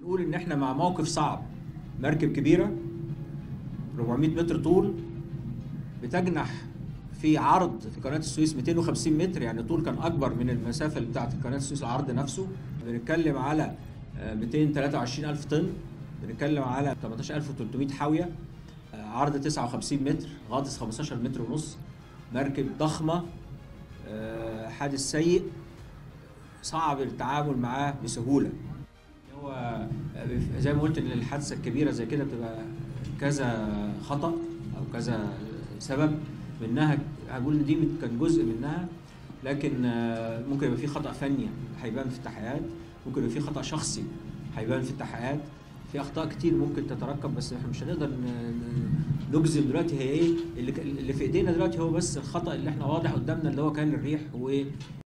نقول ان احنا مع موقف صعب. مركب كبيره 400 متر طول بتجنح في عرض في قناه السويس 250 متر، يعني طول كان اكبر من المسافه اللي بتاعت قناه السويس العرض نفسه. بنتكلم على 223 الف طن، بنتكلم على 18300 حاويه، عرض 59 متر، غاطس 15 متر ونص. مركب ضخمه، حادث سيء صعب التعامل معاه بسهوله. هو زي ما قلت ان الحادثه الكبيره زي كده بتبقى كذا خطا او كذا سبب منها، هقول ان دي كان جزء منها، لكن ممكن يبقى في خطا فني هيبان في التحقيقات، ممكن يبقى في خطا شخصي هيبان في التحقيقات، في اخطاء كتير ممكن تتركب، بس احنا مش هنقدر نجزم دلوقتي هي ايه. اللي في ايدينا دلوقتي هو بس الخطا اللي احنا واضح قدامنا اللي هو كان الريح وايه